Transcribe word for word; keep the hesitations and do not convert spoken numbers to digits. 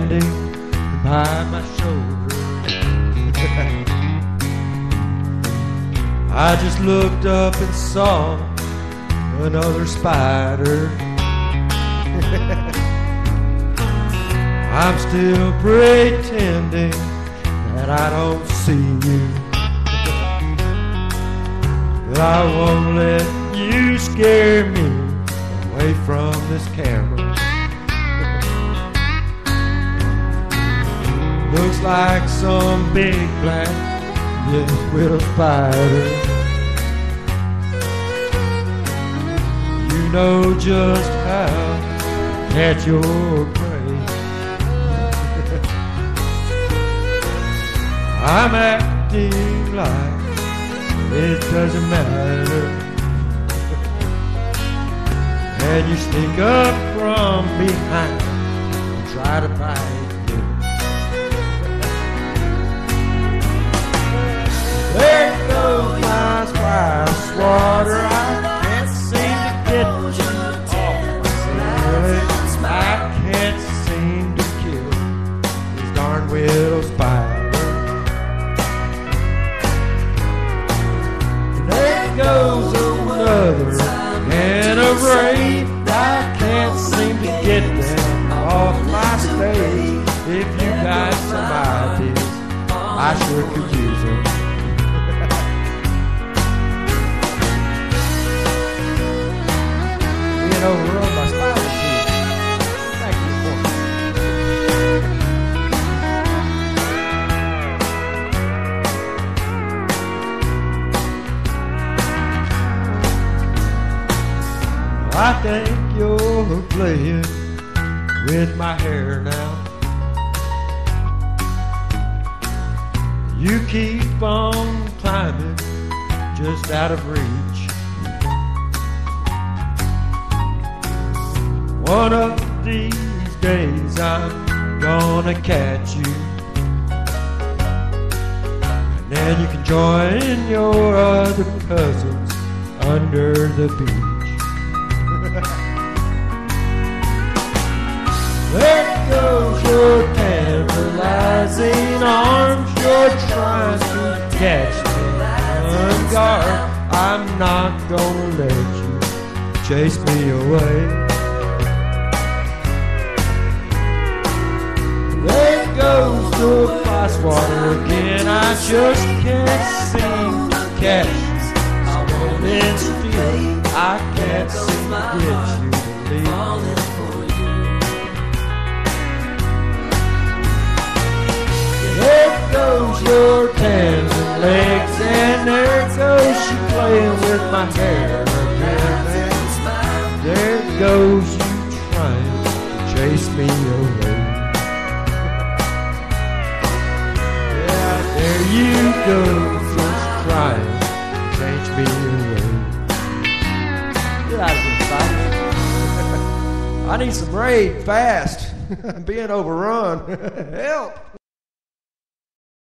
standing by my shoulder. I just looked up and saw another spider. I'm still pretending that I don't see you, but I won't let you scare me away from this camera. Looks like some big black yes, widow spider. You know just how to catch your prey. I'm acting like it doesn't matter, and you sneak up from behind and try to bite me. There goes my spice water. I can't seem to get you off my ceiling. I can't seem to kill these darn widow spiders. Goes another and a rape. I can't seem to get them off my stage. If you got some ideas, I sure could use them. Being overrun by spiders here. Thank you for me. I think you're playing with my hair now. You keep on climbing just out of reach. One of these days I'm gonna catch you, and then you can join your other cousins under the beach. There goes your tantalizing arms. You're trying to catch me on guard. I'm not gonna let you chase me away. There goes the spice water again. I just can't seem to catch you. I'm holding still. I can't seem to get you to leave. There goes your hands and legs, and there goes she playing with my hair again. There goes you trying to chase me away. Yeah, there you go, just trying to chase me away. Get out of here, spider. I need some raid fast. I'm being overrun. Help!